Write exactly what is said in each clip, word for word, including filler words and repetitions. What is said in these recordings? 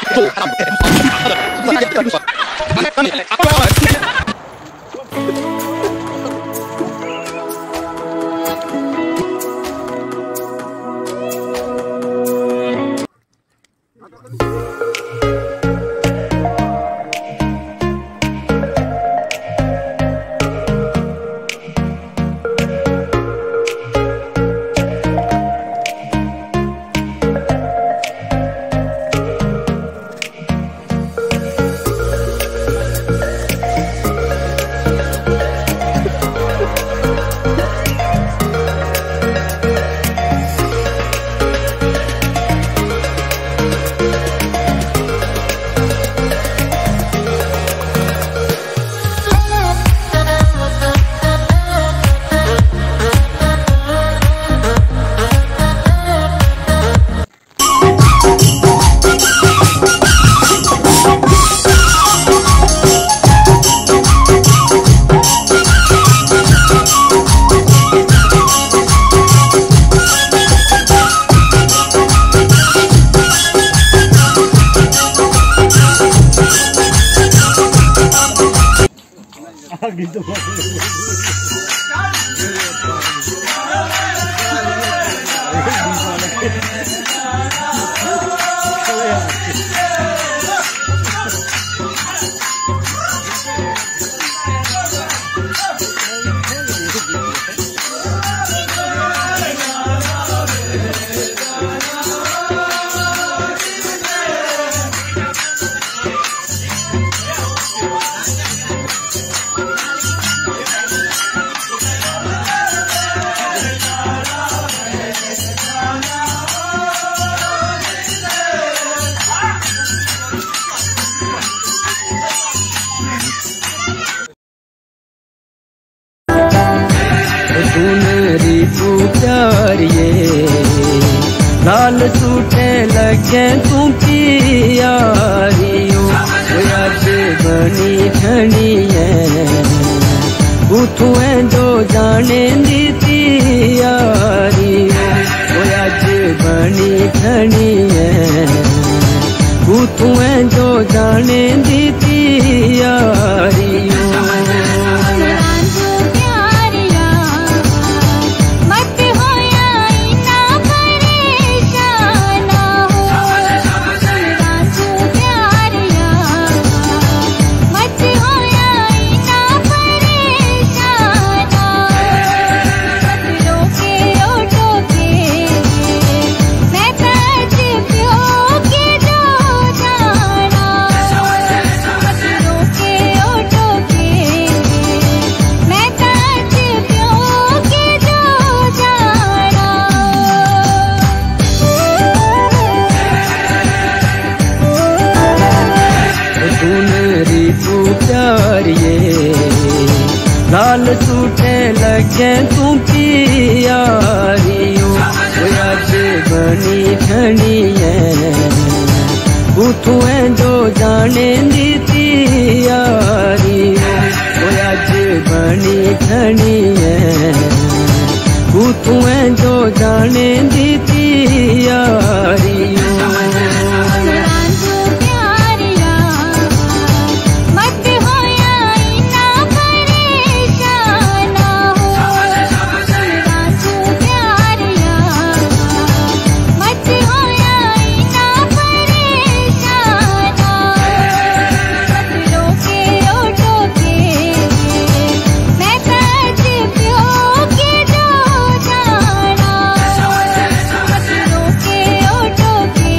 gitu. सुनरी तू प्यारिये लाल सूटे लगे तू प्यारियो अज बनी ठनी है तू जो जाने दी तियारियो अज बनी ठनी है तू जो जाने दी तियारियो लाल सूटे लगे तू प्यारियो अज बनी ठनी है तू जो जाने दी तियारियो अज बनी ठनी है तू जो जाने दी तियारियो Okay.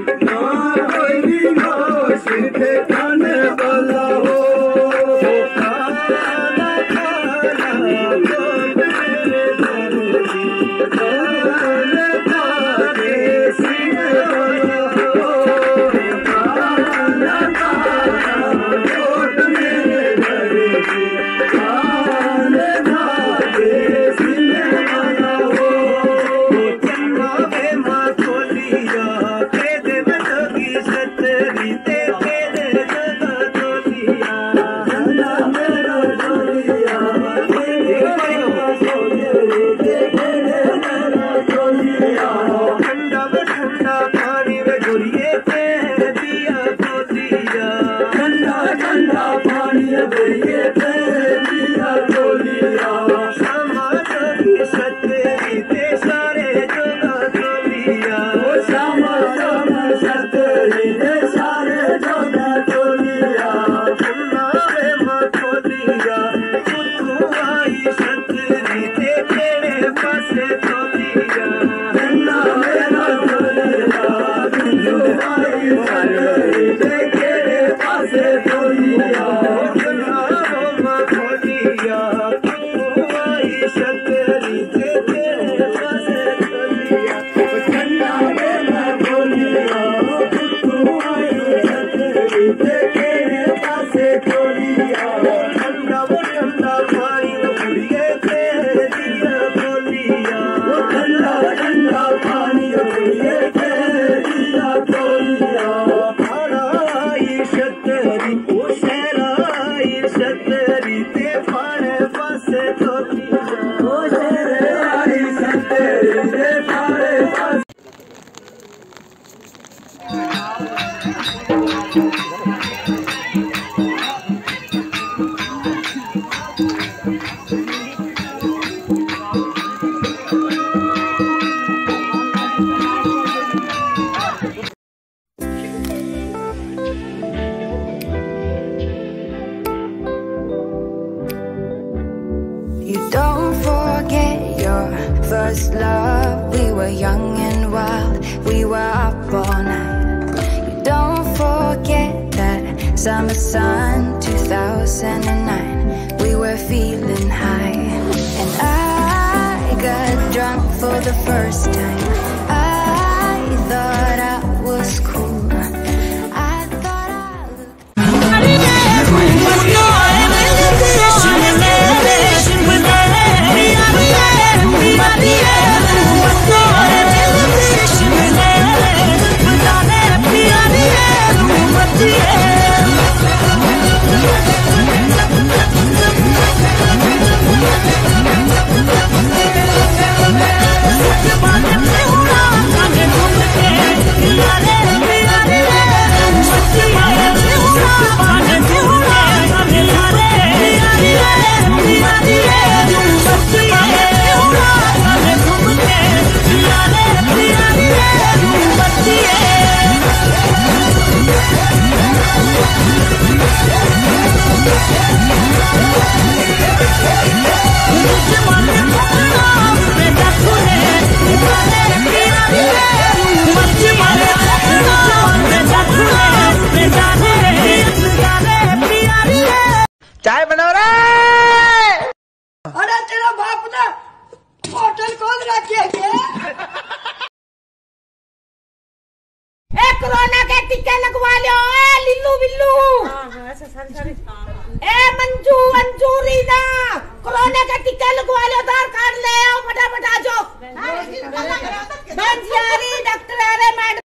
First love, we were young and wild, we were up all night. You don't forget that summer sun, two thousand nine. We were feeling high, and I got drunk for the first time. I thought I was cool, I thought I looked चाय बना रहा है। अरे तेरा बाप ने hotel खोल रखी है। ए कोरोना के टीके लगवा लो ए लिल्लू बिल्लू। ए मंजू अंजू रीना कोरोना के टीके लगवा लो, आधार कार्ड ले आओ फटाफट आ जाओ। डॉक्टर आ रहे मैडम।